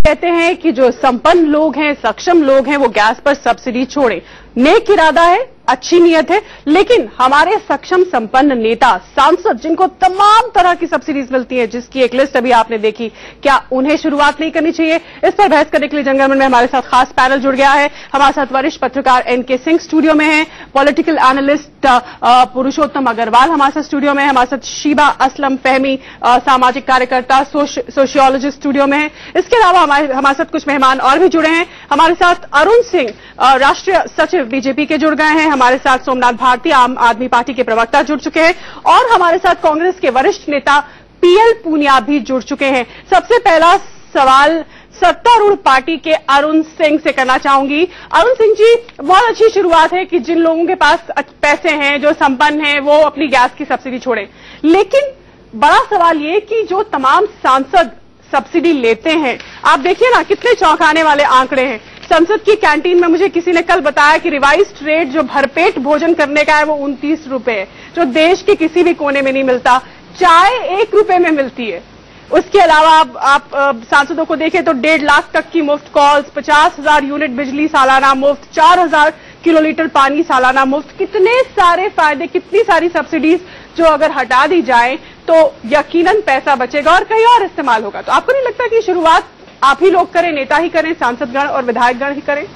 कहते हैं कि जो संपन्न लोग हैं, सक्षम लोग हैं, वो गैस पर सब्सिडी छोड़ें। नेक इरादा है, अच्छी नीयत है, लेकिन हमारे सक्षम संपन्न नेता, सांसद जिनको तमाम तरह की सब्सिडीज मिलती है, जिसकी एक लिस्ट अभी आपने देखी, क्या उन्हें शुरुआत नहीं करनी चाहिए? इस पर बहस करने के लिए जनगणमन में हमारे साथ खास पैनल जुड़ गया है। हमारे साथ वरिष्ठ पत्रकार एनके सिंह स्टूडियो में हैं, पॉलिटिकल एनालिस्ट पुरुषोत्तम अग्रवाल हमारे साथ स्टूडियो में है, हमारे साथ शीबा असलम फहमी सामाजिक कार्यकर्ता सोशियोलॉजिस्ट स्टूडियो में है। इसके अलावा हमारे साथ कुछ मेहमान और भी जुड़े हैं। हमारे साथ अरुण सिंह राष्ट्रीय सचिव बीजेपी के जुड़ गए हैं, हमारे साथ सोमनाथ भारती आम आदमी पार्टी के प्रवक्ता जुड़ चुके हैं और हमारे साथ कांग्रेस के वरिष्ठ नेता पीएल पूनिया भी जुड़ चुके हैं। सबसे पहला सवाल सत्तारूढ़ पार्टी के अरुण सिंह से करना चाहूंगी। अरुण सिंह जी, बहुत अच्छी शुरुआत है कि जिन लोगों के पास पैसे हैं, जो संपन्न हैं, वो अपनी गैस की सब्सिडी छोड़ें, लेकिन बड़ा सवाल ये कि जो तमाम सांसद सब्सिडी लेते हैं, आप देखिए ना कितने चौंकाने वाले आंकड़े हैं। संसद की कैंटीन में मुझे किसी ने कल बताया कि रिवाइज्ड रेट जो भरपेट भोजन करने का है वो 29 रुपए है, जो देश के किसी भी कोने में नहीं मिलता। चाय 1 रुपए में मिलती है। उसके अलावा आप सांसदों को देखें तो 1.5 लाख तक की मुफ्त कॉल्स, 50,000 यूनिट बिजली सालाना मुफ्त, 4,000 किलोलीटर पानी सालाना मुफ्त। कितने सारे फायदे, कितनी सारी सब्सिडीज जो अगर हटा दी जाए तो यकीनन पैसा बचेगा और कहीं और इस्तेमाल होगा। तो आपको नहीं लगता कि शुरुआत आप ही लोग करें, नेता ही करें, सांसदगण और विधायकगण ही करें?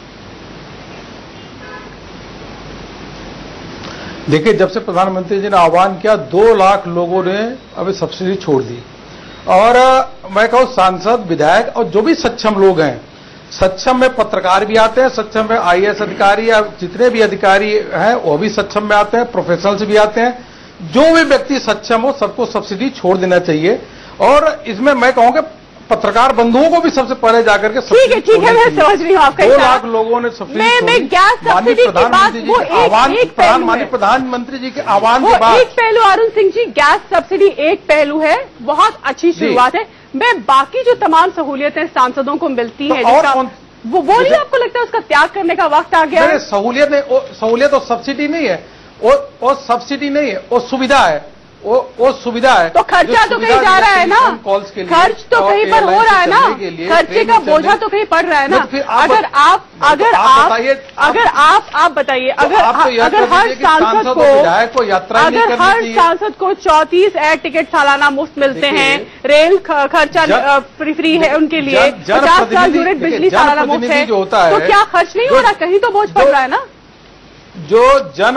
देखिए, जब से प्रधानमंत्री जी ने आह्वान किया, 2 लाख लोगों ने अभी सब्सिडी छोड़ दी। और मैं कहूं सांसद, विधायक और जो भी सक्षम लोग हैं, सक्षम में पत्रकार भी आते हैं, सक्षम में आईएएस अधिकारी या जितने भी अधिकारी हैं वो भी सक्षम में आते हैं, प्रोफेशनल्स भी आते हैं। जो भी व्यक्ति सक्षम हो सबको सब्सिडी छोड़ देना चाहिए। और इसमें मैं कहूंगा पत्रकार बंधुओं को भी सबसे पहले जाकर के ठीक है, मैं समझ रही हूँ आपका। 2 लाख लोगों ने सब्सिडी छोड़ी। गैस सब्सिडी की बात, वो एक प्रधानमंत्री जी के आह्वान के बाद एक पहलू, अरुण सिंह जी, गैस सब्सिडी एक पहलू है, बहुत अच्छी शुरुआत है। मैं बाकी जो तमाम सहूलियतें सांसदों को मिलती हैं, वो नहीं आपको लगता है उसका त्याग करने का वक्त आ गया? सहूलियत और सब्सिडी नहीं है, वो सब्सिडी नहीं है, वो सुविधा है, वो सुविधा है। तो खर्चा तो कहीं जा रहा है ना, खर्च तो कहीं पर हो रहा है ना, खर्चे का बोझा तो कहीं पड़ रहा है ना। अगर आप बताइए, अगर हर सांसद को 34 एयर टिकट सालाना मुफ्त मिलते हैं, रेल खर्चा फ्री है उनके लिए, 50,000 यूनिट बिजली सालाना मुफ्त है, तो क्या खर्च नहीं हो रहा? कहीं तो बोझ पड़ रहा है ना। जो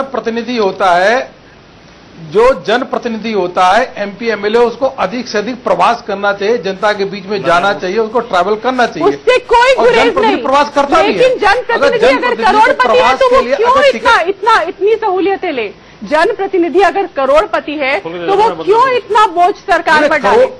जनप्रतिनिधि होता है एमपी एमएलए, उसको अधिक से अधिक प्रवास करना चाहिए, जनता के बीच में जाना चाहिए, उसको ट्रैवल करना चाहिए। उससे कोई गुरेज नहीं, प्रवास करता भी है। लेकिन जनप्रतिनिधि अगर करोड़पति है तो वो क्यों इतनी सहूलियतें ले? जनप्रतिनिधि अगर करोड़पति है तो वो क्यों इतना बोझ सरकार पर डाले?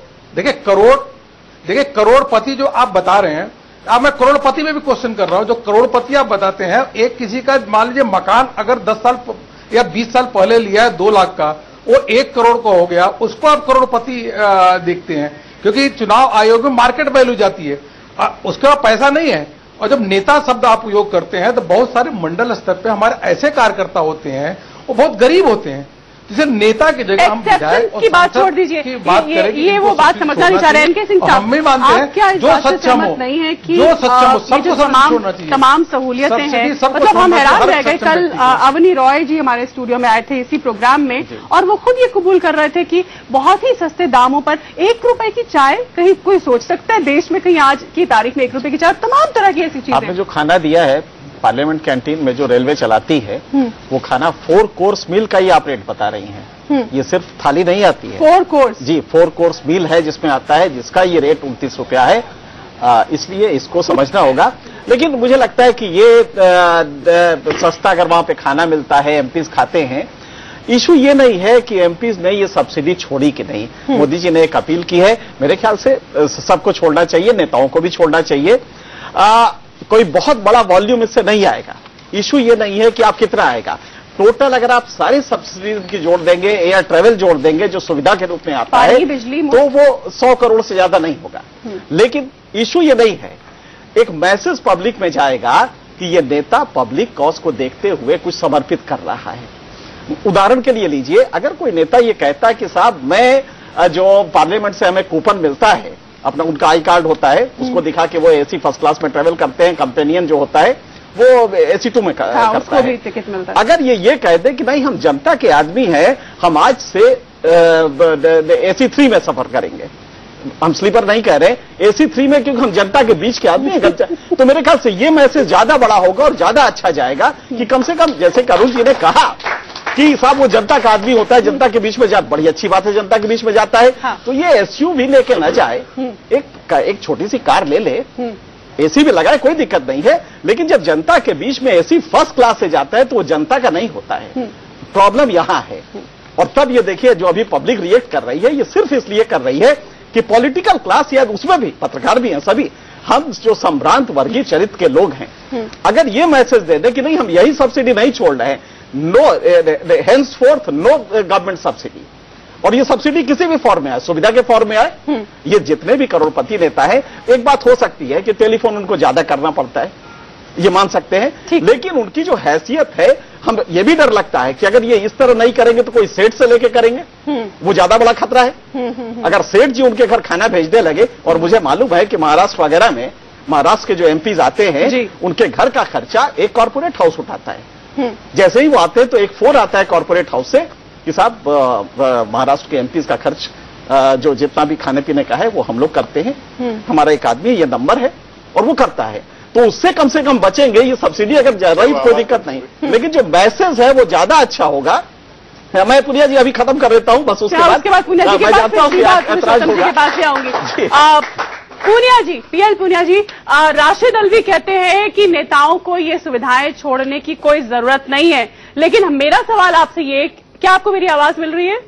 देखिए करोड़पति जो आप बता रहे हैं, अब मैं करोड़पति में भी क्वेश्चन कर रहा हूं। जो करोड़पति आप बताते हैं, एक किसी का मान लीजिए मकान अगर 10 साल या 20 साल पहले लिया है 2 लाख का, वो 1 करोड़ का हो गया, उसको आप करोड़पति देखते हैं, क्योंकि चुनाव आयोग में मार्केट वैल्यू जाती है, उसका पैसा नहीं है। और जब नेता शब्द आप उपयोग करते हैं तो बहुत सारे मंडल स्तर पे हमारे ऐसे कार्यकर्ता होते हैं, वो बहुत गरीब होते हैं, जिसे नेता की जगह हम विधायक की बात छोड़ दीजिए, ये वो बात समझना नहीं चाह रहे हैं एनके सिंह साहब। हम भी मानते हैं जो सक्षम हो, नहीं है कि जो सक्षम हो सबको छोड़ना चाहिए। तमाम सहूलियतें हैं, मतलब हम हैरान रह गए। कल अवनी रॉय जी हमारे स्टूडियो में आए थे इसी प्रोग्राम में, और वो खुद ये कबूल कर रहे थे कि बहुत ही सस्ते दामों पर 1 रुपए की चाय, कहीं कोई सोच सकता है देश में कहीं आज की तारीख में 1 रुपए की चाय, तमाम तरह की ऐसी चीजें। आपने जो खाना दिया है पार्लियामेंट कैंटीन में, जो रेलवे चलाती है, वो खाना 4 कोर्स मील का ही आप रेट बता रही हैं। ये सिर्फ थाली नहीं आती है, 4 कोर्स जी, 4 कोर्स मील है जिसमें आता है, जिसका ये रेट 29 रुपया है। इसलिए इसको समझना होगा। लेकिन मुझे लगता है कि ये सस्ता अगर वहां पे खाना मिलता है, एमपीज खाते हैं, इशू ये नहीं है कि एमपीज ने ये सब्सिडी छोड़ी कि नहीं। मोदी जी ने एक अपील की है, मेरे ख्याल से सबको छोड़ना चाहिए, नेताओं को भी छोड़ना चाहिए। कोई बहुत बड़ा वॉल्यूम इससे नहीं आएगा। इशू ये नहीं है कि आप कितना आएगा, टोटल अगर आप सारी सब्सिडीज की जोड़ देंगे, एयर ट्रेवल जोड़ देंगे जो सुविधा के रूप में आता है, तो वो 100 करोड़ से ज्यादा नहीं होगा। लेकिन इशू ये नहीं है, एक मैसेज पब्लिक में जाएगा कि ये नेता पब्लिक कॉज को देखते हुए कुछ समर्पित कर रहा है। उदाहरण के लिए लीजिए, अगर कोई नेता ये कहता है कि साहब मैं जो पार्लियामेंट से हमें कूपन मिलता है अपना उनका आई कार्ड होता है, उसको दिखा के वो एसी फर्स्ट क्लास में ट्रेवल करते हैं। कंपेनियन जो होता है वो एसी 2 में करता है। भी टिकट मिलता है। अगर ये कह दे कि नहीं हम जनता के आदमी हैं, हम आज से एसी 3 में सफर करेंगे, हम स्लीपर नहीं कह रहे, एसी 3 में, क्योंकि हम जनता के बीच के आदमी हैं, तो मेरे ख्याल से ये मैसेज ज्यादा बड़ा होगा और ज्यादा अच्छा जाएगा कि कम से कम जैसे करुण जी ने कहा कि साहब वो जनता का आदमी होता है, जनता के बीच में जाता, बड़ी अच्छी बात है जनता के बीच में जाता है। हाँ। तो ये एसयूवी लेके न जाए, एक छोटी सी कार ले ले, एसी भी लगाए, कोई दिक्कत नहीं है, लेकिन जब जनता के बीच में एसी फर्स्ट क्लास से जाता है तो वो जनता का नहीं होता है। प्रॉब्लम यहां है। और तब ये देखिए जो अभी पब्लिक रिएक्ट कर रही है, ये सिर्फ इसलिए कर रही है कि पॉलिटिकल क्लास, या उसमें भी पत्रकार भी हैं, सभी हम जो संभ्रांत वर्गीय चरित्र के लोग हैं, अगर ये मैसेज दे दें कि नहीं हम यही सब्सिडी नहीं छोड़ रहे हैं, no henceforth no government subsidy, और ये सब्सिडी किसी भी फॉर्म में आए, सुविधा के फॉर्म में आए, ये जितने भी करोड़पति नेता है, एक बात हो सकती है कि टेलीफोन उनको ज्यादा करना पड़ता है, ये मान सकते हैं, लेकिन उनकी जो हैसियत है, हम ये भी डर लगता है कि अगर ये इस तरह नहीं करेंगे तो कोई सेठ से लेके करेंगे, वो ज्यादा बड़ा खतरा है। अगर सेठ जी उनके घर खाना भेजने लगे, और मुझे मालूम है कि महाराष्ट्र वगैरह में, महाराष्ट्र के जो एमपीज आते हैं, उनके घर का खर्चा एक कॉर्पोरेट हाउस उठाता है। जैसे ही वो आते हैं तो एक फोन आता है कॉर्पोरेट हाउस से कि साहब महाराष्ट्र के एमपीज का खर्च जो जितना भी खाने पीने का है वो हम लोग करते हैं, हमारा एक आदमी ये नंबर है, और वो करता है, तो उससे कम से कम बचेंगे। ये सब्सिडी अगर ज्यादा ही कोई दिक्कत नहीं, लेकिन जो मैसेज है वो ज्यादा अच्छा होगा। मैं पुनिया जी अभी खत्म कर देता हूं, बस उसके बाद पुनिया जी मैं जानता हूं कि ऐतराज होगा। पुनिया जी, पीएल पुनिया जी, राशिद अलवी कहते हैं कि नेताओं को ये सुविधाएं छोड़ने की कोई जरूरत नहीं है, लेकिन मेरा सवाल आपसे ये, क्या आपको मेरी आवाज मिल रही है?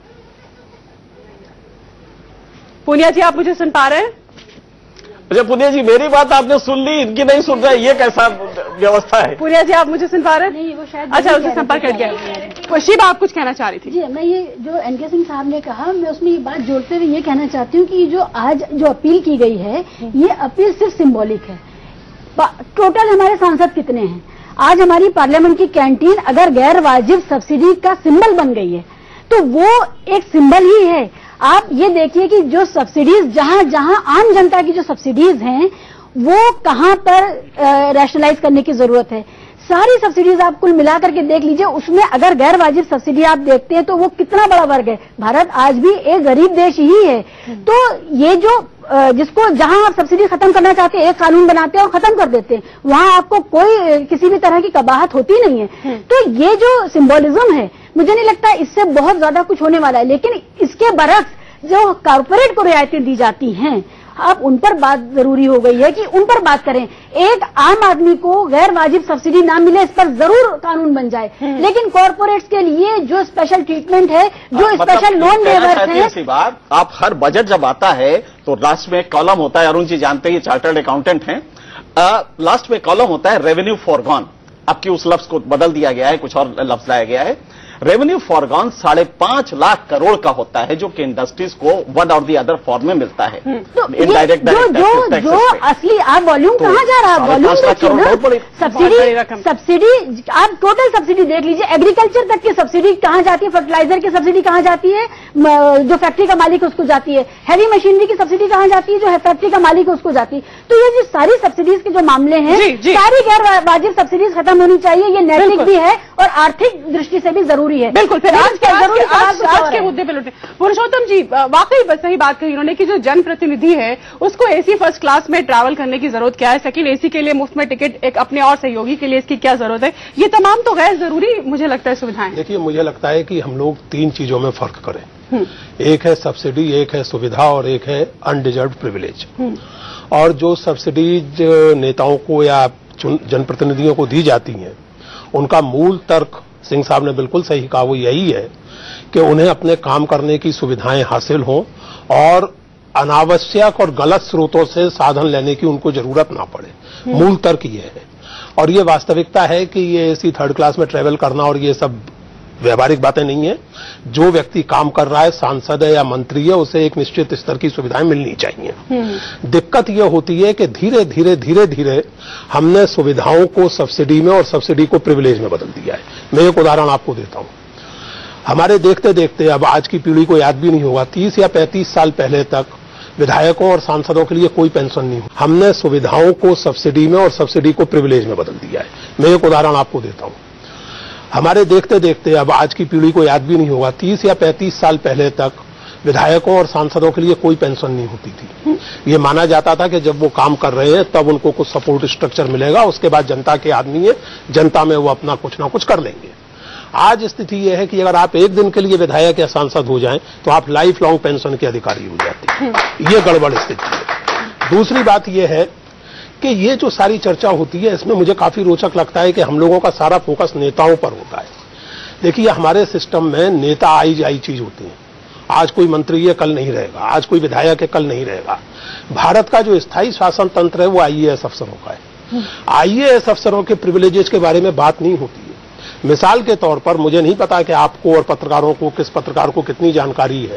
पुनिया जी, आप मुझे सुन पा रहे हैं? अच्छा पुनिया जी, मेरी बात आपने सुन ली, इनकी नहीं सुन रहे, ये कैसा व्यवस्था है? पुनिया जी, आप मुझे सुन पा रहे हैं? नहीं, वो शायद अच्छा, उससे संपर्क कट गया। शिवा, आप कुछ कहना चाह रही थी? जी, मैं ये जो एनके सिंह साहब ने कहा, मैं उसमें ये बात जोड़ते हुए ये कहना चाहती हूँ कि जो आज जो अपील की गई है, ये अपील सिर्फ सिंबॉलिक है। टोटल हमारे सांसद कितने हैं? आज हमारी पार्लियामेंट की कैंटीन अगर गैर वाजिब सब्सिडी का सिंबल बन गई है, तो वो एक सिंबल ही है। आप ये देखिए कि जो सब्सिडीज, जहां जहां आम जनता की जो सब्सिडीज हैं, वो कहां पर रैशनलाइज करने की जरूरत है। सारी सब्सिडीज आप कुल मिलाकर के देख लीजिए, उसमें अगर गैर वाजिब सब्सिडी आप देखते हैं तो वो कितना बड़ा वर्ग है। भारत आज भी एक गरीब देश ही है। तो ये जो जिसको जहां आप सब्सिडी खत्म करना चाहते हैं, एक कानून बनाते हैं और खत्म कर देते हैं, वहां आपको कोई किसी भी तरह की कबाहत होती नहीं है। तो ये जो सिंबोलिज्म है, मुझे नहीं लगता इससे बहुत ज्यादा कुछ होने वाला है। लेकिन इसके बरक्स जो कॉर्पोरेट को रियायतें दी जाती हैं, अब उन पर बात जरूरी हो गई है कि उन पर बात करें। एक आम आदमी को गैर वाजिब सब्सिडी ना मिले, इस पर जरूर कानून बन जाए, लेकिन कॉर्पोरेट्स के लिए जो स्पेशल ट्रीटमेंट है, जो स्पेशल लोन वेवर्स है। बात आप हर बजट जब आता है तो लास्ट में कॉलम होता है, अरुण जी जानते हैं, चार्टर्ड अकाउंटेंट हैं, लास्ट में कॉलम होता है रेवेन्यू फॉरगॉन। अब की उस लफ्ज को बदल दिया गया है, कुछ और लफ्ज लाया गया है। रेवेन्यू फॉरगॉन 5.5 लाख करोड़ का होता है, जो कि इंडस्ट्रीज को वन और दी अदर फॉर्म में मिलता है। इनडायरेक्ट जो असली आप वॉल्यूम कहाँ जा रहा है? वॉल्यूम सब्सिडी आप टोटल सब्सिडी देख लीजिए, एग्रीकल्चर तक की सब्सिडी कहाँ जाती है, फर्टिलाइजर की सब्सिडी कहाँ जाती है, जो फैक्ट्री का मालिक है उसको जाती है, हैवी मशीनरी की सब्सिडी कहाँ जाती है, जो फैक्ट्री का मालिक है उसको जाती है। तो ये जो सारी सब्सिडीज के जो मामले हैं, सारी गैर वाजिब सब्सिडीज खत्म होनी चाहिए। ये नैतिक भी है और आर्थिक दृष्टि से भी जरूरी है। बिल्कुल। फिर आज के मुद्दे पे लौटे। पुरुषोत्तम जी, वाकई बस सही बात कही उन्होंने कि जो जनप्रतिनिधि है उसको एसी फर्स्ट क्लास में ट्रैवल करने की जरूरत क्या है, सेकंड एसी के लिए मुफ्त में टिकट एक अपने और सहयोगी के लिए इसकी क्या जरूरत है, ये तमाम तो गैर जरूरी मुझे लगता है सुविधाएं। देखिए, मुझे लगता है कि हम लोग 3 चीजों में फर्क करें। एक है सब्सिडी, एक है सुविधा और एक है अनडिजर्व प्रिविलेज। और जो सब्सिडीज नेताओं को या जनप्रतिनिधियों को दी जाती हैं, उनका मूल तर्क सिंह साहब ने बिल्कुल सही कहा, वो यही है कि उन्हें अपने काम करने की सुविधाएं हासिल हों और अनावश्यक और गलत स्रोतों से साधन लेने की उनको जरूरत ना पड़े। मूल तर्क ये है, और ये वास्तविकता है कि ये एसी थर्ड क्लास में ट्रेवल करना और ये सब व्यवहारिक बातें नहीं है। जो व्यक्ति काम कर रहा है, सांसद है या मंत्री है, उसे एक निश्चित स्तर की सुविधाएं मिलनी चाहिए। दिक्कत यह होती है कि धीरे धीरे हमने सुविधाओं को सब्सिडी में और सब्सिडी को प्रिविलेज में बदल दिया है। मैं एक उदाहरण आपको देता हूं। हमारे देखते देखते, अब आज की पीढ़ी को याद भी नहीं होगा, 30 या 35 साल पहले तक विधायकों और सांसदों के लिए कोई पेंशन नहीं हो। हमने सुविधाओं को सब्सिडी में और सब्सिडी को प्रिविलेज में बदल दिया है। मैं एक उदाहरण आपको देता हूं। हमारे देखते देखते अब आज की पीढ़ी को याद भी नहीं होगा, 30 या 35 साल पहले तक विधायकों और सांसदों के लिए कोई पेंशन नहीं होती थी। ये माना जाता था कि जब वो काम कर रहे हैं तब उनको कुछ सपोर्ट स्ट्रक्चर मिलेगा, उसके बाद जनता के आदमी है, जनता में वो अपना कुछ ना कुछ कर लेंगे। आज स्थिति यह है कि अगर आप एक दिन के लिए विधायक या सांसद हो जाएं तो आप लाइफ लॉन्ग पेंशन के अधिकारी हो जाते हैं। ये गड़बड़ स्थिति है। दूसरी बात यह है कि ये जो सारी चर्चा होती है इसमें मुझे काफी रोचक लगता है कि हम लोगों का सारा फोकस नेताओं पर होता है। देखिए, हमारे सिस्टम में नेता आई जाई चीज होती है। आज कोई मंत्री है, कल नहीं रहेगा। आज कोई विधायक है, कल नहीं रहेगा। भारत का जो स्थायी शासन तंत्र है वो आईएएस अफसरों का है। आईएएस अफसरों के प्रिविलेजेस के बारे में बात नहीं होती है। मिसाल के तौर पर, मुझे नहीं पता कि आपको और पत्रकारों को, किस पत्रकार को कितनी जानकारी है,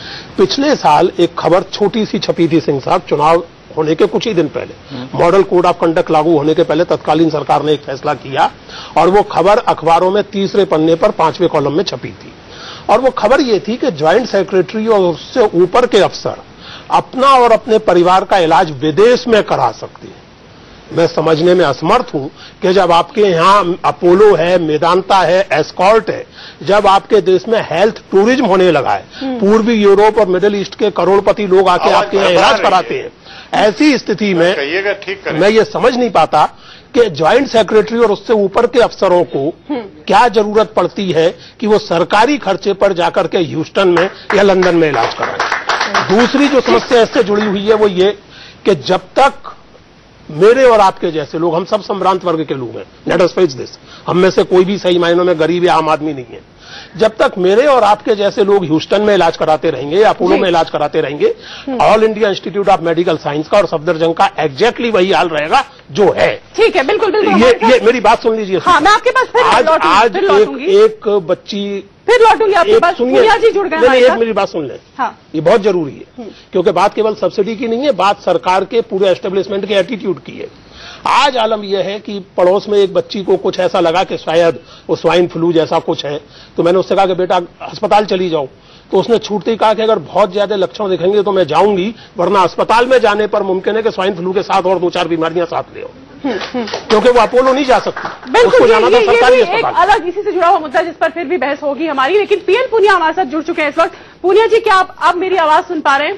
पिछले साल एक खबर छोटी सी छपी थी सिंह साहब, चुनाव होने के कुछ ही दिन पहले, मॉडल कोड ऑफ कंडक्ट लागू होने के पहले तत्कालीन सरकार ने एक फैसला किया और वो खबर अखबारों में तीसरे पन्ने पर 5वें कॉलम में छपी थी। और वो खबर ये थी कि ज्वाइंट सेक्रेटरी और उससे ऊपर के अफसर अपना और अपने परिवार का इलाज विदेश में करा सकते हैं। मैं समझने में असमर्थ हूं कि जब आपके यहां अपोलो है, मेदांता है, एस्कॉर्ट है, जब आपके देश में हेल्थ टूरिज्म होने लगा है, पूर्वी यूरोप और मिडिल ईस्ट के करोड़पति लोग आके आपके यहां इलाज कराते हैं, ऐसी स्थिति में मैं ये समझ नहीं पाता कि ज्वाइंट सेक्रेटरी और उससे ऊपर के अफसरों को क्या जरूरत पड़ती है कि वो सरकारी खर्चे पर जाकर के ह्यूस्टन में या लंदन में इलाज कराएं। दूसरी जो समस्या इससे जुड़ी हुई है वो ये कि जब तक मेरे और आपके जैसे लोग, हम सब संभ्रांत वर्ग के लोग हैं, लेट अस फेस दिस, हम में से कोई भी सही मायनों में गरीब या आम आदमी नहीं है, जब तक मेरे और आपके जैसे लोग ह्यूस्टन में इलाज कराते रहेंगे या अपोलो में इलाज कराते रहेंगे, All India Institute of Medical Science का और सफदरजंग का एग्जैक्टली वही हाल रहेगा जो है। ठीक है, बिल्कुल बिल्कुल। ये मेरी बात सुन लीजिए। हाँ, मैं आपके पास आज एक बच्ची, फिर लौटूंगी आपके पास। पूनिया जी जुड़ गए। एक मेरी बात सुन लें। हाँ। ये बहुत जरूरी है क्योंकि बात केवल सब्सिडी की नहीं है, बात सरकार के पूरे एस्टेब्लिशमेंट के एटीट्यूड की है। आज आलम यह है कि पड़ोस में एक बच्ची को कुछ ऐसा लगा कि शायद वो स्वाइन फ्लू जैसा कुछ है, तो मैंने उससे कहा कि बेटा अस्पताल चली जाओ। तो उसने छूटते ही कहा कि अगर बहुत ज्यादा लक्षण दिखेंगे तो मैं जाऊंगी, वरना अस्पताल में जाने पर मुमकिन है कि स्वाइन फ्लू के साथ और 2-4 बीमारियां साथ ले आओ, क्योंकि वो अपोलो नहीं जा सकती। बिल्कुल, जाना था सरकारी अस्पताल। एक अलग इसी से जुड़ा हुआ मुद्दा जिस पर फिर भी बहस होगी हमारी, लेकिन पीएल पूनिया हमारे साथ जुड़ चुके हैं इस वक्त। पूनिया जी, क्या आप मेरी आवाज सुन पा रहे हैं?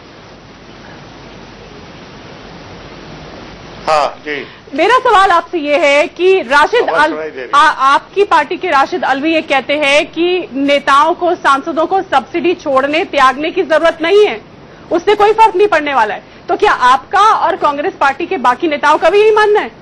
हाँ जी। मेरा सवाल आपसे ये है कि राशिद आपकी पार्टी के राशिद अलवी ये कहते हैं कि नेताओं को, सांसदों को सब्सिडी छोड़ने, त्यागने की जरूरत नहीं है, उससे कोई फर्क नहीं पड़ने वाला है। तो क्या आपका और कांग्रेस पार्टी के बाकी नेताओं का भी यही मानना है?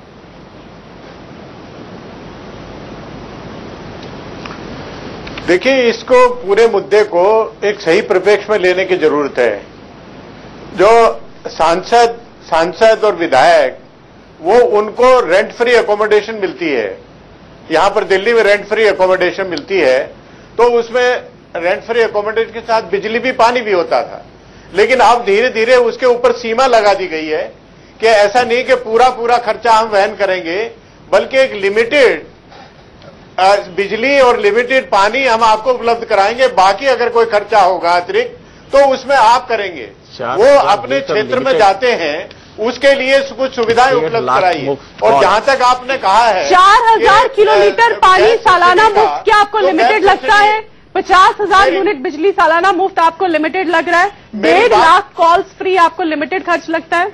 देखिए, इसको पूरे मुद्दे को एक सही परिप्रेक्ष्य में लेने की जरूरत है। जो सांसद और विधायक, वो उनको रेंट फ्री अकोमोडेशन मिलती है। यहां पर दिल्ली में रेंट फ्री अकोमोडेशन मिलती है, तो उसमें रेंट फ्री अकोमोडेशन के साथ बिजली भी, पानी भी होता था। लेकिन अब धीरे धीरे उसके ऊपर सीमा लगा दी गई है कि ऐसा नहीं कि पूरा खर्चा हम वहन करेंगे, बल्कि एक लिमिटेड बिजली और लिमिटेड पानी हम आपको उपलब्ध कराएंगे, बाकी अगर कोई खर्चा होगा अतिरिक्त तो उसमें आप करेंगे। वो अपने क्षेत्र में जाते हैं, उसके लिए कुछ सुविधाएं उपलब्ध कराइए। और जहां तक आपने कहा है 4000 किलोमीटर पानी सालाना मुफ्त, क्या आपको लिमिटेड लगता है? 50,000 यूनिट बिजली सालाना मुफ्त आपको लिमिटेड लग रहा है? 1.5 लाख कॉल्स फ्री आपको लिमिटेड खर्च लगता है?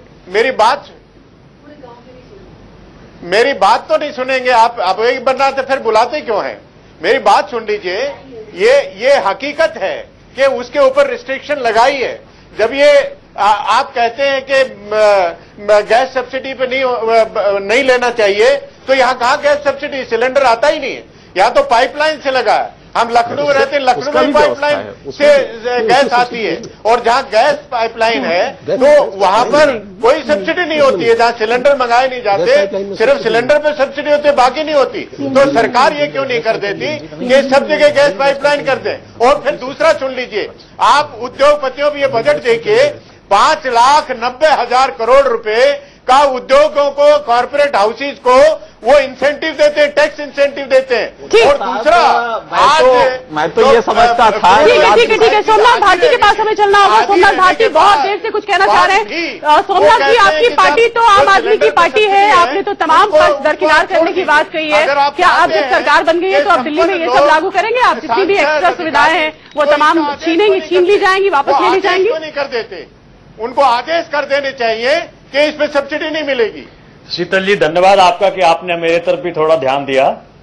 मेरी बात तो नहीं सुनेंगे आप एक बनना तो फिर बुलाते क्यों हैं? मेरी बात सुन लीजिए। ये हकीकत है कि उसके ऊपर रिस्ट्रिक्शन लगाई है। जब ये आप कहते हैं कि गैस सब्सिडी पे नहीं लेना चाहिए, तो यहां कहां गैस सब्सिडी? सिलेंडर आता ही नहीं है। यहां तो पाइपलाइन से लगा है। हम लखनऊ रहते हैं, लखनऊ में पाइपलाइन से गैस आती है, और जहां गैस पाइपलाइन है तो वहां पर कोई सब्सिडी नहीं होती है। जहां सिलेंडर मंगाए नहीं जाते, सिर्फ सिलेंडर पे सब्सिडी होती है, बाकी नहीं होती। तो सरकार ये क्यों नहीं कर देती कि सब जगह गैस पाइपलाइन कर दें? और फिर दूसरा सुन लीजिए, आप उद्योगपतियों भी ये बजट देखिए, 5,90,000 करोड़ रुपए का उद्योगों को, कॉर्पोरेट हाउसेज को वो इंसेंटिव देते हैं, टैक्स इंसेंटिव देते हैं। और दूसरा मैं तो ये समझता था। ठीक है, सोमनाथ भारती के पास हमें चलना होगा। सोमनाथ भारती बहुत देर से कुछ कहना चाह रहे हैं। सोमनाथ जी, आपकी पार्टी तो आम आदमी की पार्टी है, आपने तो तमाम खर्च दरकिनार करने की बात कही है। क्या अब जब सरकार बन गई है तो आप दिल्ली में ये सब लागू करेंगे? आप जितनी भी एक्स्ट्रा सुविधाएं हैं वो तमाम छीन ली जाएंगी, वापस ले ली जाएंगी? नहीं कर देते, उनको आदेश कर देने चाहिए कि इसमें सब्सिडी नहीं मिलेगी। शीतल जी, धन्यवाद आपका कि आपने मेरे तरफ भी थोड़ा ध्यान दिया।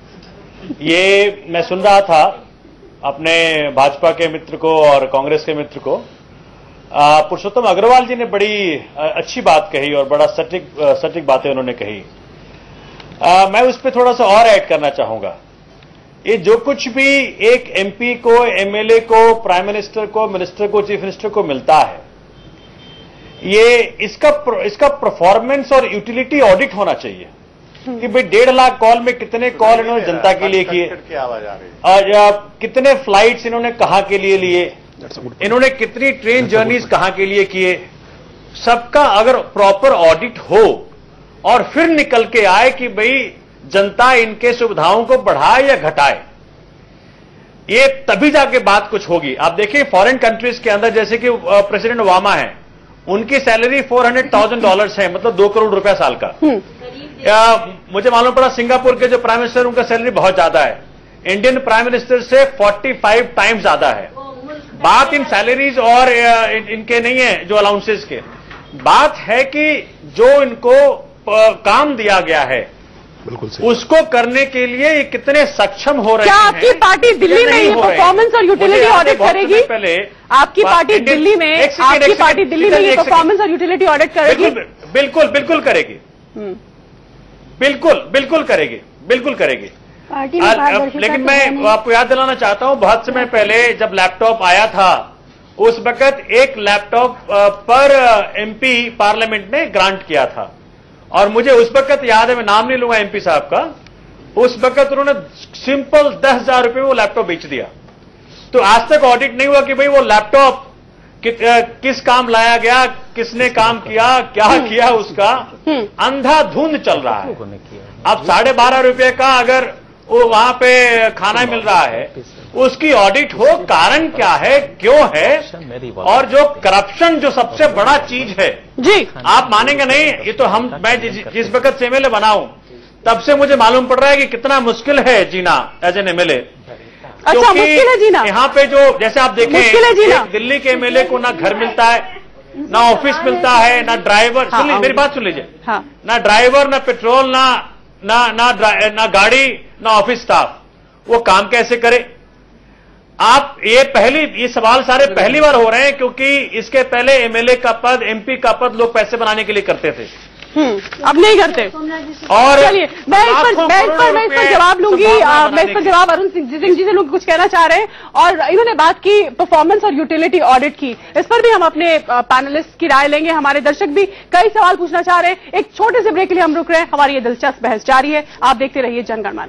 ये मैं सुन रहा था अपने भाजपा के मित्र को और कांग्रेस के मित्र को। पुरुषोत्तम अग्रवाल जी ने बड़ी अच्छी बात कही और बड़ा सटीक बातें उन्होंने कही। मैं उस पर थोड़ा सा और ऐड करना चाहूंगा। ये जो कुछ भी एक एमपी को, एमएलए को, प्राइम मिनिस्टर को, मिनिस्टर को, चीफ मिनिस्टर को मिलता है, ये इसका परफॉर्मेंस और यूटिलिटी ऑडिट होना चाहिए कि भाई 1.5 लाख कॉल में कितने कॉल इन्होंने जनता के लिए किए, कितने फ्लाइट्स इन्होंने कहां के लिए लिए, इन्होंने कितनी ट्रेन जर्नीज कहां के लिए किए। सबका अगर प्रॉपर ऑडिट हो और फिर निकल के आए कि भाई जनता इनके सुविधाओं को बढ़ाए या घटाए, ये तभी जाके बात कुछ होगी। आप देखिए फॉरेन कंट्रीज के अंदर, जैसे कि प्रेसिडेंट ओबामा है, उनकी सैलरी $400,000 है, मतलब 2 करोड़ रुपया साल का। मुझे मालूम पड़ा सिंगापुर के जो प्राइम मिनिस्टर, उनका सैलरी बहुत ज्यादा है, इंडियन प्राइम मिनिस्टर से 45 टाइम्स ज्यादा है। बात इन सैलरीज और इनके नहीं है, जो अलाउंसेस के, बात है कि जो इनको काम दिया गया है उसको करने के लिए ये कितने सक्षम हो रहे हैं। क्या आपकी पार्टी दिल्ली में ये परफॉर्मेंस और यूटिलिटी ऑडिट करेगी? पहले आपकी पार्टी दिल्ली में ये परफॉर्मेंस और यूटिलिटी ऑडिट करेगी? बिल्कुल करेगी, बिल्कुल करेगी। लेकिन मैं आपको याद दिलाना चाहता हूं, बहुत समय पहले जब लैपटॉप आया था, उस वक्त एक लैपटॉप पर एमपी पार्लियामेंट ने ग्रांट किया था। और मुझे उस वक्त याद है, मैं नाम नहीं लूंगा एमपी साहब का, उस वक्त उन्होंने सिंपल 10,000 रुपए में वो लैपटॉप बेच दिया। तो आज तक ऑडिट नहीं हुआ कि भाई वो लैपटॉप किस काम लाया गया, किसने काम किया, क्या किया, उसका अंधाधुंध चल रहा है। अब 12.5 रुपए का अगर वो वहां पे खाना मिल रहा है, उसकी ऑडिट हो, कारण क्या है, क्यों है, और जो करप्शन जो सबसे बड़ा चीज है जी, आप मानेंगे नहीं, ये तो मैं जिस वक्त से एमएलए बना हूं तब से मुझे मालूम पड़ रहा है कि कितना मुश्किल है जीना एज एन एमएलए। अच्छा, मुश्किल है जीना यहाँ पे जो, जैसे आप देखें, दिल्ली के एमएलए को ना घर मिलता है, ना ऑफिस मिलता है, ना ड्राइवर। सुन लीजिए, मेरी बात सुन लीजिए। ना ड्राइवर, ना पेट्रोल, ना गाड़ी, ना ऑफिस स्टाफ। वो काम कैसे करे? आप ये सवाल सारे पहली बार हो रहे हैं, क्योंकि इसके पहले एमएलए का पद, एमपी का पद लोग पैसे बनाने के लिए करते थे, अब नहीं करते। और चलिए, मैं इस पर जवाब लूंगी। मैं इस पर जवाब अरुण सिंह जी से लोग कुछ कहना चाह रहे हैं, और इन्होंने बात की परफॉर्मेंस और यूटिलिटी ऑडिट की, इस पर भी हम अपने पैनलिस्ट की राय लेंगे। हमारे दर्शक भी कई सवाल पूछना चाह रहे हैं। एक छोटे से ब्रेक के लिए हम रुक रहे हैं, हमारी ये दिलचस्प बहस जारी है। आप देखते रहिए जनगणमान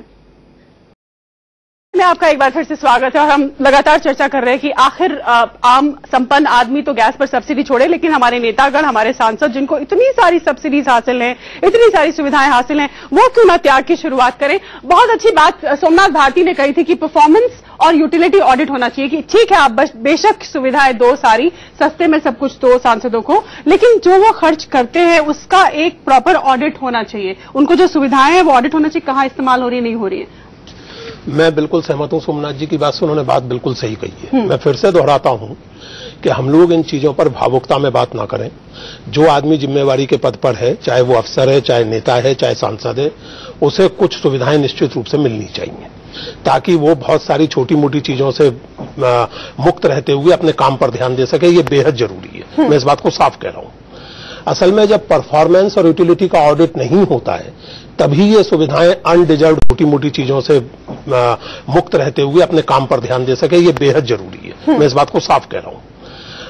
में। आपका एक बार फिर से स्वागत है। और हम लगातार चर्चा कर रहे हैं कि आखिर आम संपन्न आदमी तो गैस पर सब्सिडी छोड़े, लेकिन हमारे नेतागण, हमारे सांसद, जिनको इतनी सारी सब्सिडीज हासिल हैं, इतनी सारी सुविधाएं हासिल हैं, वो क्यों ना त्याग की शुरुआत करें। बहुत अच्छी बात सोमनाथ भारती ने कही थी कि परफॉर्मेंस और यूटिलिटी ऑडिट होना चाहिए, कि ठीक है, आप बेशक सुविधाएं दो सारी, सस्ते में सब कुछ दो सांसदों को, लेकिन जो वो खर्च करते हैं उसका एक प्रॉपर ऑडिट होना चाहिए। उनको जो सुविधाएं हैं वो ऑडिट होना चाहिए, कहां इस्तेमाल हो रही है, नहीं हो रही है। मैं बिल्कुल सहमत हूं सोमनाथ जी की बात से, उन्होंने बात बिल्कुल सही कही है। मैं फिर से दोहराता हूं कि हम लोग इन चीजों पर भावुकता में बात ना करें। जो आदमी जिम्मेवारी के पद पर है, चाहे वो अफसर है, चाहे नेता है, चाहे सांसद है, उसे कुछ सुविधाएं निश्चित रूप से मिलनी चाहिए, ताकि वो बहुत सारी छोटी मोटी चीजों से मुक्त रहते हुए अपने काम पर ध्यान दे सके। ये बेहद जरूरी है, मैं इस बात को साफ कह रहा हूं। असल में जब परफॉर्मेंस और यूटिलिटी का ऑडिट नहीं होता है, तभी ये सुविधाएं अनडिजर्व छोटी मोटी चीजों से मुक्त रहते हुए अपने काम पर ध्यान दे सके। ये बेहद जरूरी है, मैं इस बात को साफ कह रहा हूं।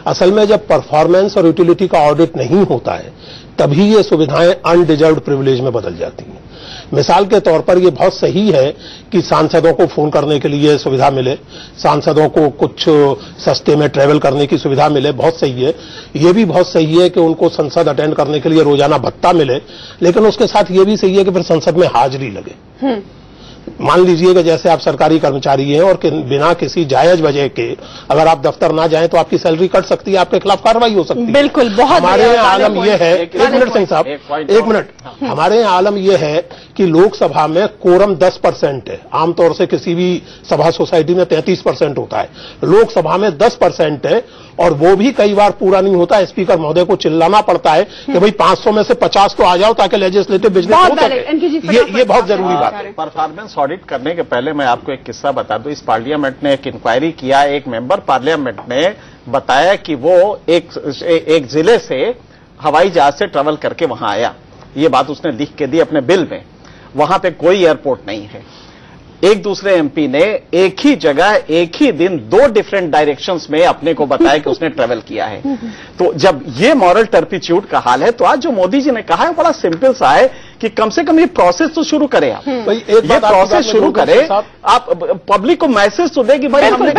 असल में जब परफॉर्मेंस और यूटिलिटी का ऑडिट नहीं होता है तभी ये सुविधाएं अनडिजर्व्ड प्रिविलेज में बदल जाती हैं। मिसाल के तौर पर ये बहुत सही है कि सांसदों को फोन करने के लिए सुविधा मिले, सांसदों को कुछ सस्ते में ट्रेवल करने की सुविधा मिले, बहुत सही है। ये भी बहुत सही है कि उनको संसद अटेंड करने के लिए रोजाना भत्ता मिले, लेकिन उसके साथ ये भी सही है कि फिर संसद में हाजिरी लगे। मान लीजिए कि जैसे आप सरकारी कर्मचारी हैं और बिना किसी जायज वजह के अगर आप दफ्तर ना जाएं तो आपकी सैलरी कट सकती है, आपके खिलाफ कार्रवाई हो सकती है। बिल्कुल, बहुत हमारे यहाँ आलम यह है, एक मिनट सिंह साहब, एक मिनट, हमारे यहाँ आलम यह है कि लोकसभा में कोरम 10% है। आमतौर से किसी भी सभा सोसाइटी में 33% होता है, लोकसभा में 10% है, और वो भी कई बार पूरा नहीं होता। स्पीकर महोदय को चिल्लाना पड़ता है कि भाई 500 में से 50 तो आ जाओ ताकि लेजिस्लेटिव बिजनेस हो सके। ये बहुत जरूरी बात है। परफॉर्मेंस ऑडिट करने के पहले मैं आपको एक किस्सा बता दूं। इस पार्लियामेंट ने एक इंक्वायरी किया, एक मेंबर पार्लियामेंट ने बताया कि वो एक जिले से हवाई जहाज से ट्रेवल करके वहां आया। ये बात उसने लिख के दी अपने बिल में। वहां पे कोई एयरपोर्ट नहीं है। एक दूसरे एमपी ने एक ही जगह एक ही दिन 2 डिफरेंट डायरेक्शंस में अपने को बताया कि उसने ट्रेवल किया है। तो जब ये मॉरल टर्पिट्यूड का हाल है तो आज जो मोदी जी ने कहा है बड़ा सिंपल सा है कि कम से कम ये प्रोसेस तो शुरू करें आप। ये प्रोसेस शुरू करें, आप पब्लिक को मैसेज तो दें कि भाई हमने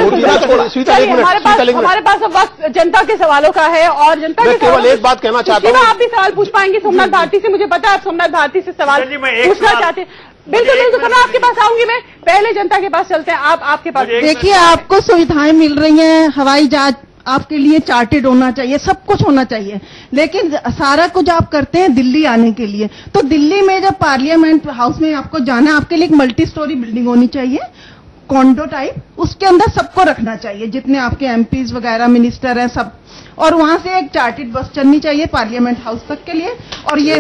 हमारे पास अब वक्त जनता के सवालों का है और जनता के केवल एक बात कहना चाहता हूँ। आप भी सवाल पूछ पाएंगे सोमनाथ भारती से, मुझे पता है आप सोमनाथ भारती से सवाल पूछना चाहते हैं। बिल्कुल बिल्कुल, मैं आपके पास आऊंगी। मैं पहले जनता के पास चलते हैं, आपके पास। देखिए, आपको सुविधाएं मिल रही हैं, हवाई जहाज आपके लिए चार्टेड होना चाहिए, सब कुछ होना चाहिए, लेकिन सारा कुछ आप करते हैं दिल्ली आने के लिए। तो दिल्ली में जब पार्लियामेंट हाउस में आपको जाना है, आपके लिए एक मल्टी स्टोरी बिल्डिंग होनी चाहिए, कॉन्डो टाइप, उसके अंदर सबको रखना चाहिए, जितने आपके एमपीज वगैरह मिनिस्टर हैं सब, और वहां से एक चार्टेड बस चलनी चाहिए पार्लियामेंट हाउस तक के लिए। और ये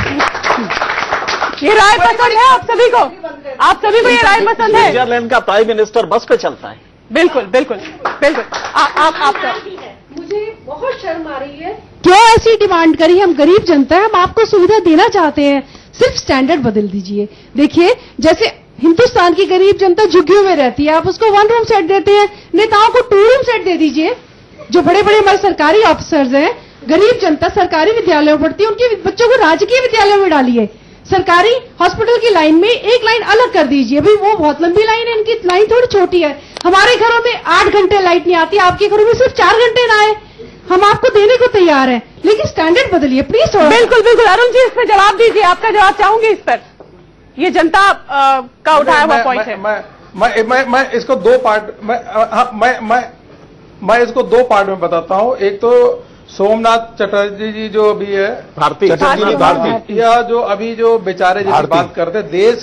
राय पसंद है आप सभी को? आप सभी को ये राय पसंद है? स्विट्जरलैंड का प्राइम मिनिस्टर बस पे चलता है। बिल्कुल बिल्कुल बिल्कुल। आप मुझे बहुत शर्म आ रही है। क्यों ऐसी डिमांड करी? हम गरीब जनता है, हम आपको सुविधा देना चाहते हैं, सिर्फ स्टैंडर्ड बदल दीजिए। देखिए, जैसे हिंदुस्तान की गरीब जनता झुग्गियों में रहती है, आप उसको 1 रूम सेट देते हैं, नेताओं को 2 रूम सेट दे दीजिए। जो बड़े बड़े हमारे सरकारी ऑफिसर्स हैं, गरीब जनता सरकारी विद्यालयों में पढ़ती है, उनके बच्चों को राजकीय विद्यालयों में डालिए। सरकारी हॉस्पिटल की लाइन में एक लाइन अलग कर दीजिए। भाई वो बहुत लंबी लाइन है, इनकी लाइन थोड़ी छोटी है। हमारे घरों में 8 घंटे लाइट नहीं आती, आपके घरों में सिर्फ 4 घंटे ना आए, हम आपको देने को तैयार हैं, लेकिन स्टैंडर्ड बदलिए प्लीज। बिल्कुल बिल्कुल, अरुण जी इस पर जवाब दीजिए, आपका जवाब चाहूंगी इस पर। ये जनता का उठाया हुआ पॉइंट है। मैं इसको 2 पार्ट मैं इसको 2 पार्ट में बताता हूं। एक तो सोमनाथ चटर्जी जी जो अभी है, भारती, या जो अभी जो बेचारे जिसकी बात करते,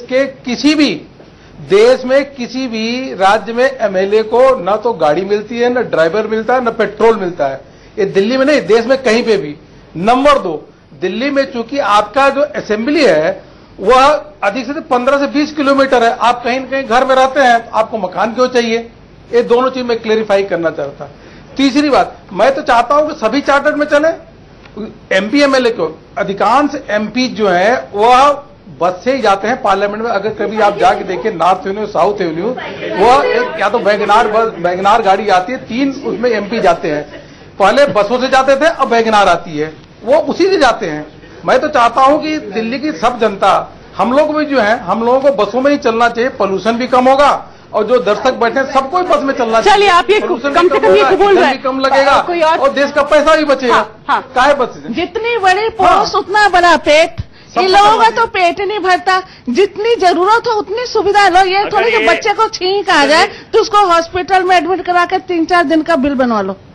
देश में किसी भी राज्य में एमएलए को न तो गाड़ी मिलती है, न ड्राइवर मिलता है, न पेट्रोल मिलता है। ये दिल्ली में नहीं, देश में कहीं पे भी। नंबर 2, दिल्ली में चूंकि आपका जो असेंबली है वह अधिक से 15 से 20 किलोमीटर है, आप कहीं न कहीं घर में रहते हैं, आपको मकान क्यों चाहिए? ये दोनों चीज मैं क्लेरिफाई करना चाहता। तीसरी बात, मैं तो चाहता हूं कि सभी चार्टर में चले। एमपी एमएलए को, अधिकांश एमपी जो है वह बस से ही जाते हैं पार्लियामेंट में। अगर कभी आप जाके देखें नॉर्थ एवेन्यू, साउथ एवेन्यू, वह या तो वैगनार गाड़ी आती है, 3 उसमें एमपी जाते हैं। पहले बसों से जाते थे, अब वैगनार आती है, वो उसी से जाते हैं। मैं तो चाहता हूं कि दिल्ली की सब जनता, हम लोग भी जो है, हम लोगों को बसों में ही चलना चाहिए, पोल्यूशन भी कम होगा, और जो दर्शक बैठे हैं सबको ही बस में चलना चाहिए। चलिए, आप ये कम से कम ये कबूल है, कम लगेगा और देश का पैसा भी बचेगा। काहे बस? जितनी बड़ी पोस्ट उतना बड़ा पेट। इन लोगों का तो पेट नहीं भरता, जितनी जरूरत हो उतनी सुविधा लो। ये थोड़ी कि बच्चे को छींक आ जाए तो उसको हॉस्पिटल में एडमिट करा के 3-4 दिन का बिल बनवा लो।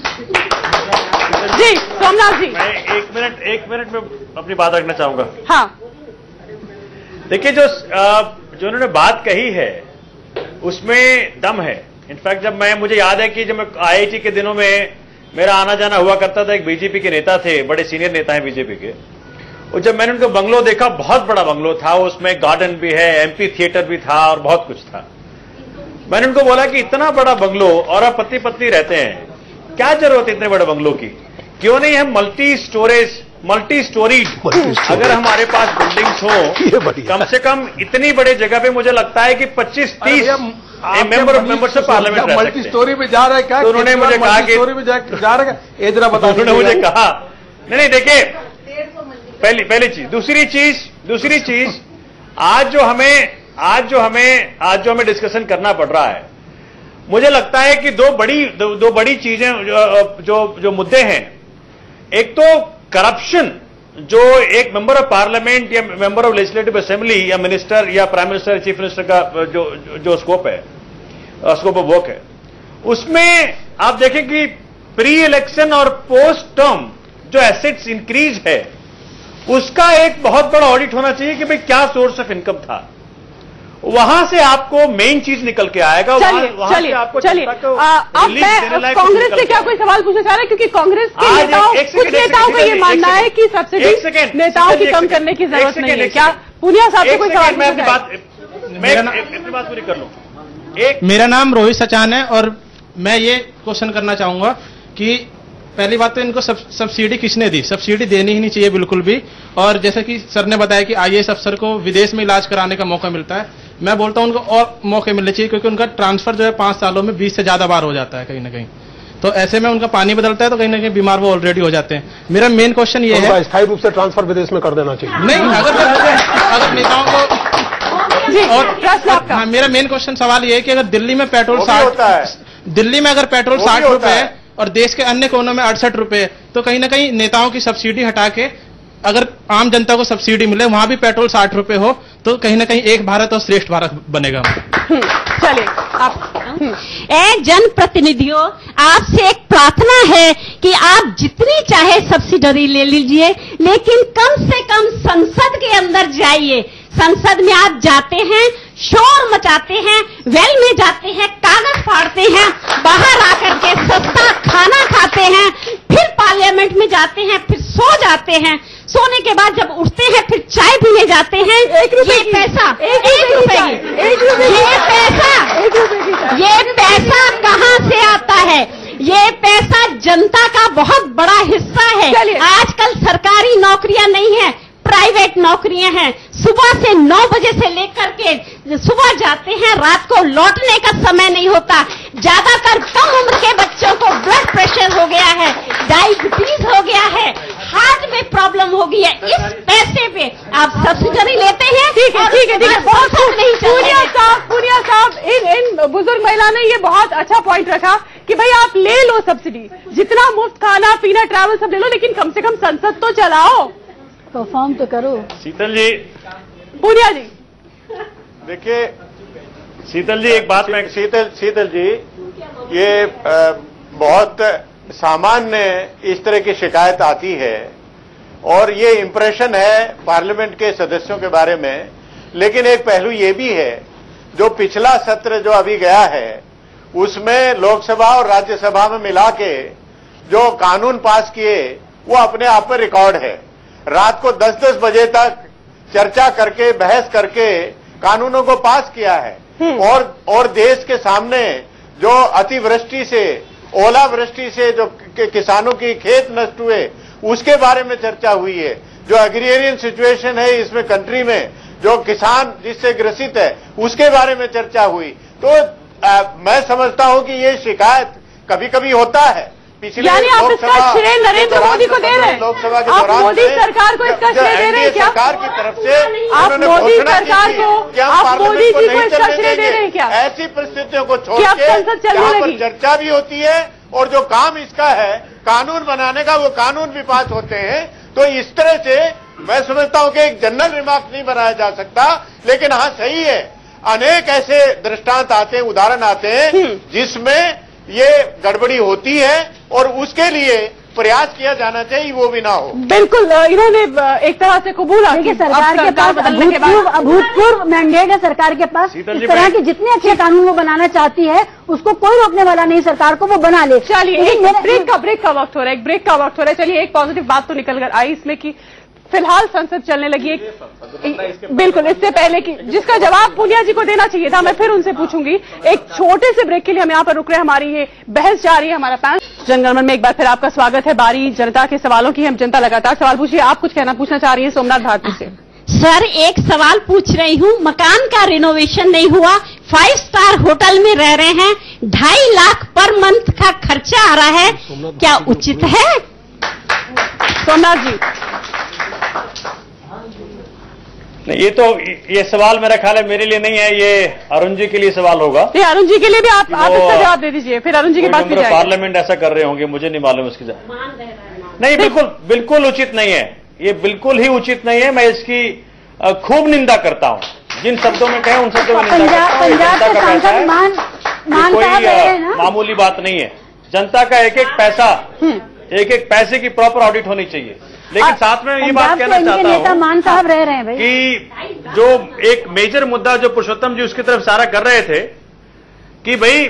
जी सोमनाथ जी, मैं एक मिनट में अपनी बात रखना चाहूंगा। हाँ, देखिए, जो उन्होंने बात कही है उसमें दम है। इनफैक्ट मुझे याद है कि जब मैं आईआईटी के दिनों में मेरा आना जाना हुआ करता था, एक बीजेपी के नेता थे, बड़े सीनियर नेता हैं बीजेपी के, और जब मैंने उनका बंगलो देखा, बहुत बड़ा बंगलो था, उसमें गार्डन भी है, एमपी थिएटर भी था और बहुत कुछ था। मैंने उनको बोला कि इतना बड़ा बंगलो और आप पति पत्नी रहते हैं, क्या जरूरत है इतने बड़े बंगलो की? क्यों नहीं हम मल्टी स्टोरीज अगर हमारे पास बिल्डिंग्स हो, कम से कम इतनी बड़ी जगह पे मुझे लगता है कि 25-30 मेंबरशिप पार्लियामेंट रह सकते मल्टी स्टोरी में जा रहा है क्या? तो उन्होंने मुझे कहा कि स्टोरी में जा रहा है, ये जरा बता। उन्होंने मुझे कहा नहीं देखिए, पहली चीज। दूसरी चीज आज जो हमें डिस्कशन करना पड़ रहा है, मुझे लगता है कि दो बड़ी चीजें जो मुद्दे हैं। एक तो करप्शन, जो एक मेंबर ऑफ पार्लियामेंट या मेंबर ऑफ लेजिस्लेटिव असेंबली या मिनिस्टर या प्राइम मिनिस्टर, चीफ मिनिस्टर का जो स्कोप ऑफ वर्क है, उसमें आप देखें कि प्री इलेक्शन और पोस्ट टर्म जो एसेट्स इंक्रीज है, उसका एक बहुत बड़ा ऑडिट होना चाहिए कि भाई क्या सोर्स ऑफ इनकम था। वहां से आपको मेन चीज निकल के आएगा। चलिए अब मैं कांग्रेस से क्या कोई सवाल पूछना चाह रहा है, क्योंकि कांग्रेस के नेताओं, कुछ नेताओं का ये मानना है कि सब्सिडी नेताओं की कम करने की जरूरत नहीं है। क्या पूनिया साहब से कोई सवाल? मैं अपनी बात पूरी कर लूं। मेरा नाम रोहित सचान है और मैं ये क्वेश्चन करना चाहूंगा कि पहली बात तो इनको सब्सिडी किसने दी? सब्सिडी देनी ही नहीं चाहिए बिल्कुल भी। और जैसे कि सर ने बताया कि आईएएस अफसर को विदेश में इलाज कराने का मौका मिलता है, मैं बोलता हूं उनको और मौके मिलने चाहिए, क्योंकि उनका ट्रांसफर जो है 5 सालों में 20 से ज्यादा बार हो जाता है कहीं ना कहीं। तो ऐसे में उनका पानी बदलता है तो कहीं ना कहीं बीमार वो ऑलरेडी हो जाते हैं। मेरा मेन क्वेश्चन ये है, स्थायी रूप से ट्रांसफर विदेश में कर देना चाहिए। नहीं, अगर नेताओं को। और हाँ, मेरा मेन क्वेश्चन सवाल ये है कि अगर दिल्ली में पेट्रोल 60 रुपए है और देश के अन्य कोनों में 68 रुपए, तो कहीं ना कहीं नेताओं की सब्सिडी हटा के अगर आम जनता को सब्सिडी मिले, वहां भी पेट्रोल 60 रुपए हो, तो कहीं ना कहीं एक भारत और श्रेष्ठ भारत बनेगा। चलिए आप जनप्रतिनिधियों, आपसे एक प्रार्थना है कि आप जितनी चाहे सब्सिडी ले लीजिए, लेकिन कम से कम संसद के अंदर जाइए। संसद में आप जाते हैं, शोर मचाते हैं, वेल में जाते हैं, कागज फाड़ते हैं, बाहर आकर के सस्ता खाना खाते हैं, फिर पार्लियामेंट में जाते हैं, फिर सो जाते हैं। सोने के बाद जब उठते हैं फिर चाय पीने जाते हैं। एक रुपए की, ये पैसा कहां से आता है? ये पैसा जनता का बहुत बड़ा हिस्सा है। आजकल सरकारी नौकरियां नहीं है, प्राइवेट नौकरियां हैं। सुबह से 9 बजे से लेकर के सुबह जाते हैं, रात को लौटने का समय नहीं होता। ज्यादातर कम उम्र के बच्चों को ब्लड प्रेशर हो गया है, डायबिटीज हो गया है, हार्ट में प्रॉब्लम हो गई है। इस पैसे पे आप सब्सिडी लेते हैं। ठीक है, बहुत नहीं। पूनिया साहब, इन बुजुर्ग महिला ने ये बहुत अच्छा पॉइंट रखा कि भाई आप ले लो सब्सिडी, जितना मुफ्त खाना पीना ट्रैवल सब ले लो, लेकिन कम से कम संसद तो चलाओ, परफॉर्म तो करो। शीतल जी, पूनिया जी, देखिए शीतल जी एक बात में, शीतल जी, ये बहुत सामान्य इस तरह की शिकायत आती है और ये इंप्रेशन है पार्लियामेंट के सदस्यों के बारे में। लेकिन एक पहलू ये भी है, जो पिछला सत्र जो अभी गया है उसमें लोकसभा और राज्यसभा में मिला के जो कानून पास किए वो अपने आप में रिकॉर्ड है। रात को 10-10 बजे तक चर्चा करके, बहस करके कानूनों को पास किया है। और देश के सामने जो अतिवृष्टि से, ओलावृष्टि से जो किसानों की खेत नष्ट हुए उसके बारे में चर्चा हुई है। जो एग्रीरियन सिचुएशन है इसमें कंट्री में, जो किसान जिससे ग्रसित है उसके बारे में चर्चा हुई। तो मैं समझता हूं कि ये शिकायत कभी कभी होता है। यानी आप इसका श्रेय नरेंद्र मोदी को दे रहे हैं? लोकसभा के आप मोदी सरकार को इसका श्रेय दे रहे हैं क्या? सरकार की तरफ से आप मोदी सरकार को, आप मोदी जी को इसका श्रेय दे रहे हैं क्या? ऐसी परिस्थितियों को छोड़ के यहाँ पर चर्चा भी होती है और जो काम इसका है कानून बनाने का, वो कानून भी पास होते हैं। तो इस तरह से मैं समझता हूं कि एक जनरल रिमार्क नहीं बनाया जा सकता। लेकिन हाँ, सही है, अनेक ऐसे दृष्टांत आते हैं, उदाहरण आते हैं जिसमें ये गड़बड़ी होती है और उसके लिए प्रयास किया जाना चाहिए, वो भी ना हो। बिल्कुल, इन्होंने एक तरह से कबूला कि सरकार के पास अभूतपूर्व मैंडेट है। सरकार के पास इस तरह के जितने अच्छे कानून वो बनाना चाहती है उसको कोई रोकने वाला नहीं, सरकार को वो बना ले। चलिए, एक ब्रेक का वक्त हो रहा है, चलिए एक पॉजिटिव बात तो निकल कर आई इसमें कि फिलहाल संसद चलने लगी। बिल्कुल, इससे पहले कि जिसका जवाब पूनिया जी को देना चाहिए था, मैं फिर उनसे पूछूंगी। एक छोटे से ब्रेक के लिए हम यहाँ पर रुक रहे हैं, हमारी ये बहस जारी है। हमारा पैनल जनगणमन में एक बार फिर आपका स्वागत है। बारी जनता के सवालों की, हम जनता लगातार सवाल पूछिए। आप कुछ पूछना चाह रही है सोमनाथ भारती से? सर, एक सवाल पूछ रही हूँ। मकान का रिनोवेशन नहीं हुआ, 5 स्टार होटल में रह रहे हैं, 2.5 लाख पर मंथ का खर्चा आ रहा है, क्या उचित है? सोमनाथ जी, नहीं, ये सवाल मेरा ख्याल है मेरे लिए नहीं है, ये अरुण जी के लिए सवाल होगा। ये अरुण जी के लिए भी आप इसका जवाब दे दीजिए, फिर अरुण जी के पास भी जाएगा। पार्लियामेंट ऐसा कर रहे होंगे, मुझे नहीं मालूम इसकी नहीं, बिल्कुल उचित नहीं है, ये बिल्कुल ही उचित नहीं है। मैं इसकी खूब निंदा करता हूं, जिन शब्दों में कहें उन शब्दों में निंदा करता हूं। जनता का पैसा है, कोई मामूली बात नहीं है। जनता का एक एक पैसे की प्रॉपर ऑडिट होनी चाहिए। लेकिन साथ में ये बात कहना चाहता हूं मान साहब रह रहे हैं भाई, कि जो एक मेजर मुद्दा जो पुरुषोत्तम जी उसकी तरफ इशारा कर रहे थे कि भाई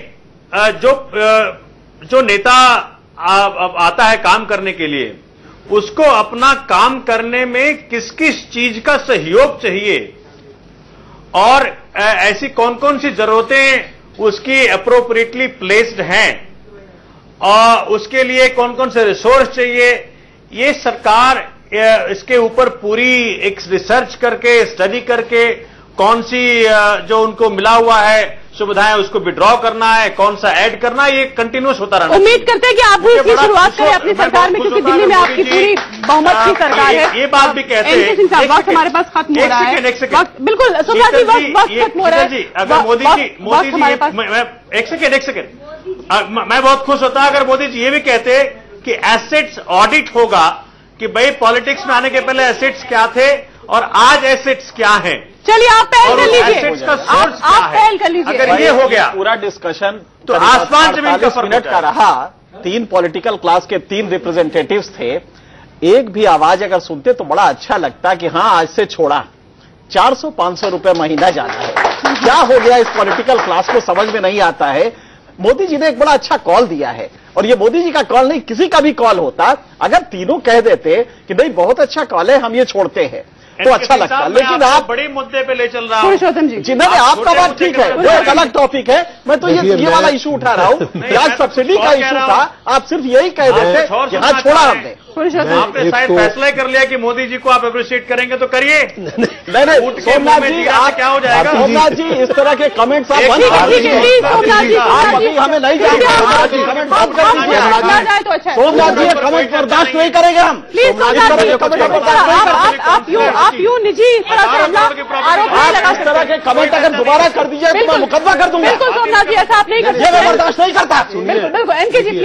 जो नेता आता है काम करने के लिए, उसको अपना काम करने में किस किस चीज का सहयोग चाहिए और ऐसी कौन कौन सी जरूरतें उसकी अप्रोप्रिएटली प्लेस्ड हैं और उसके लिए कौन कौन से रिसोर्स चाहिए, ये सरकार इसके ऊपर पूरी एक रिसर्च करके स्टडी करके कौन सी जो उनको मिला हुआ है सुविधाएं उसको विड्रॉ करना है, कौन सा ऐड करना है, ये कंटिन्यूस होता रहना। उम्मीद करते हैं कि आप भी इसकी शुरुआत करें अपनी सरकार में, क्योंकि दिल्ली में आपकी पूरी बहुमत की सरकार है। ये बात भी कहते हैं, सिंह साहब वक्त हमारे पास खत्म हो रहा है। बिल्कुल सोमनाथ जी, वक्त खत्म हो रहा है। अगर मोदी जी एक सेकेंड मैं बहुत खुश होता अगर मोदी जी ये भी कहते कि एसेट्स ऑडिट होगा कि भाई पॉलिटिक्स में आने के पहले एसेट्स क्या थे और आज एसेट्स क्या हैं। चलिए आप पहल कर लीजिए, एसेट्स का सोर्स आप पहल कर लीजिए। अगर ये हो गया पूरा डिस्कशन तो आसमान जमीन का मिनट का रहा। 3 पॉलिटिकल क्लास के 3 रिप्रेजेंटेटिव्स थे, एक भी आवाज अगर सुनते तो बड़ा अच्छा लगता कि हाँ आज से छोड़ा 400-500 रुपए महीना जाना है। क्या हो गया इस पॉलिटिकल क्लास को समझ में नहीं आता है। मोदी जी ने एक बड़ा अच्छा कॉल दिया है और ये मोदी जी का कॉल नहीं, किसी का भी कॉल होता, अगर तीनों कह देते कि नहीं बहुत अच्छा कॉल है हम ये छोड़ते हैं तो अच्छा लगता। लेकिन आप बड़े मुद्दे पे ले चल रहा हूं। जिन्होंने आपका बात ठीक है, वो एक अलग टॉपिक है। मैं तो ये वाला इशू उठा रहा हूं, आज सब्सिडी का इशू था, आप सिर्फ यही कह देते कि हाँ छोड़ा हमने। आपने शायद फैसला कर लिया कि मोदी जी को आप अप्रिशिएट करेंगे तो करिए। नहीं सोमनाथ जी, आप क्या हो जाएगा? सोमनाथ जी इस तरह के कमेंट्स आप बंद कर दीजिए। आप अभी हमें नहीं जानते, कमेंट बंद कर दीजिए। सोमनाथ जी कमेंट बर्दाश्त नहीं करेंगे हम। आप यूं निजी इस तरह से आप इस तरह के कमेंट अगर दोबारा कर दीजिए तो मैं मुकदमा कर दूंगा। बिल्कुल सोमनाथ जी, ऐसा आप नहीं कर ये मैं बर्दाश्त नहीं करता। बिल्कुल एनके जी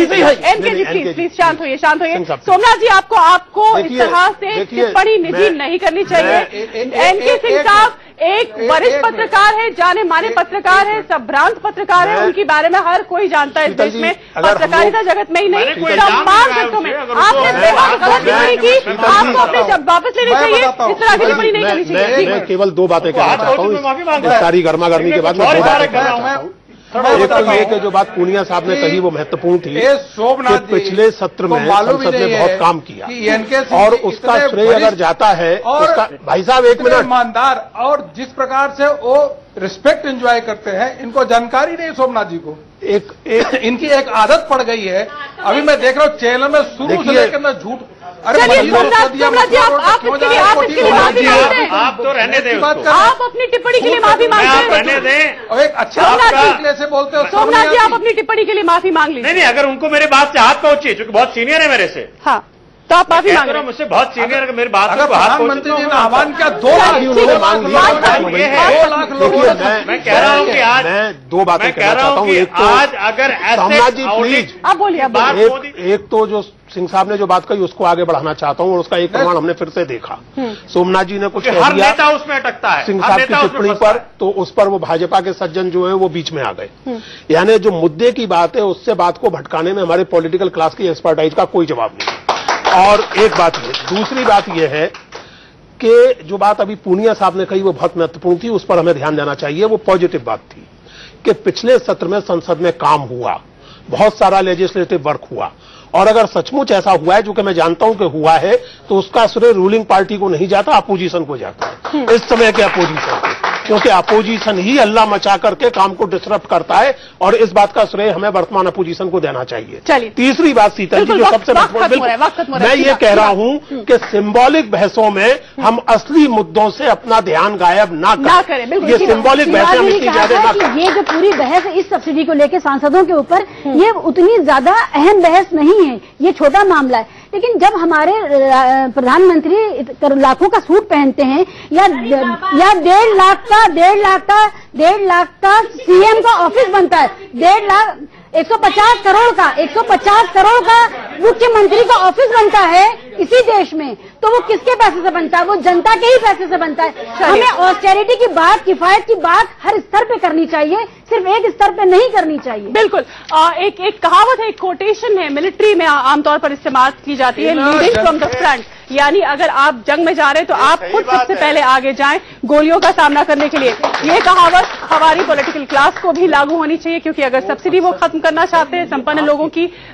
प्लीज शांत होइए। सोमनाथ जी आपको इस तरह से टिप्पणी निजी नहीं करनी चाहिए। एनके सिंह साहब एक वरिष्ठ पत्रकार है, जाने माने पत्रकार है, संभ्रांत पत्रकार है, उनके बारे में हर कोई जानता है इस देश में, पत्रकारिता जगत में ही नहीं तमाम क्षेत्रों में। आपने बेहद गलत टिप्पणी की, आपको अपने जब वापस लेनी चाहिए, इस तरह की टिप्पणी नहीं करनी चाहिए। मैं केवल 2 बातें कहना चाहता हूँ सारी गर्मा गर्मी के बाद। मैं 2 बातें कहना चाहता हूँ। एक तो ये कि जो बात पूनिया साहब ने कही वो महत्वपूर्ण थी कि पिछले सत्र में संसद ने बहुत काम किया और उसका श्रेय अगर जाता है उसका। भाई साहब 1 मिनट। ईमानदार और जिस प्रकार से वो रिस्पेक्ट एंजॉय करते हैं, इनको जानकारी नहीं सोमनाथ जी को। इनकी एक आदत पड़ गई है। अभी मैं देख रहा हूँ चैनल में शुरू से लेकर ना झूठ। अरे सोमनाथ जी आप इसके लिए माफी मांगते हैं। आप तो रहने दें उसको। आप अपनी टिप्पणी के लिए माफी मांगते हैं। रहने दें। और एक अच्छा से बोलते हो सोमनाथ जी, आप अपनी टिप्पणी के लिए माफी मांग लीजिए। नहीं, अगर उनको मेरे बात से हाथ पहुंचे, क्योंकि बहुत सीनियर है मेरे से। हाँ तो आप माफी मांग रहे हैं। मुझसे बहुत सीनियर है मेरी बात। अगर प्रधानमंत्री जी ने आह्वान किया 2 लाख उन्होंने मांग लिया। 2 लाख लोगों ने। मैं कह रहा हूँ कि आज मैं 2 बातें कहना चाहता हूँ। एक तो आज अगर सोमनाथ जी प्लीज आप बोलिए। एक तो जो सिंह साहब ने जो बात कही उसको आगे बढ़ाना चाहता हूं और उसका एक प्रमाण हमने फिर से देखा। सोमनाथ जी ने कुछ कह दिया नेता उसमें अटकता है सिंह साहब की टिप्पणी पर, तो उस पर वो भाजपा के सज्जन जो है वो बीच में आ गए। यानी जो मुद्दे की बात है उससे बात को भटकाने में हमारे पॉलिटिकल क्लास की एक्सपर्टाइज का कोई जवाब नहीं। और एक बात ये, दूसरी बात यह है कि जो बात अभी पूनिया साहब ने कही वो बहुत महत्वपूर्ण थी, उस पर हमें ध्यान देना चाहिए। वो पॉजिटिव बात थी कि पिछले सत्र में संसद में काम हुआ, बहुत सारा लेजिस्लेटिव वर्क हुआ और अगर सचमुच ऐसा हुआ है, जो कि मैं जानता हूं कि हुआ है, तो उसका श्रेय रूलिंग पार्टी को नहीं जाता, अपोजिशन को जाता है, इस समय के अपोजिशन को। क्योंकि अपोजिशन ही हल्ला मचा करके काम को डिसरप्ट करता है और इस बात का श्रेय हमें वर्तमान अपोजिशन को देना चाहिए। चलिए तीसरी बात शीतल जी जो सबसे महत्वपूर्ण, मैं ये कह रहा हूं कि सिंबॉलिक बहसों में हम असली मुद्दों से अपना ध्यान गायब ना करें। ये सिंबॉलिक बहसें हम इतनी ज्यादा ना करें। ये जो पूरी बहस है इस सब्सिडी को लेकर सांसदों के ऊपर, ये उतनी ज्यादा अहम बहस नहीं है, ये छोटा मामला है। लेकिन जब हमारे प्रधानमंत्री लाखों का सूट पहनते हैं या 1.5 लाख का सीएम का ऑफिस बनता है, 150 करोड़ का मुख्यमंत्री का ऑफिस बनता है इसी देश में, तो वो किसके पैसे से बनता है? वो जनता के ही पैसे से बनता है। हमें ऑस्टेरिटी की बात, किफायत की बात हर स्तर पे करनी चाहिए, सिर्फ एक स्तर पे नहीं करनी चाहिए। बिल्कुल। एक कहावत है, एक कोटेशन है, मिलिट्री में आमतौर पर इस्तेमाल की जाती है, लीडिंग फ्रॉम द फ्रंट, यानी अगर आप जंग में जा रहे हैं तो आप खुद सबसे पहले आगे जाएं गोलियों का सामना करने के लिए। ये कहावत हमारी पॉलिटिकल क्लास को भी लागू होनी चाहिए, क्योंकि अगर सब्सिडी वो खत्म करना चाहते हैं, संपन्न लोगों की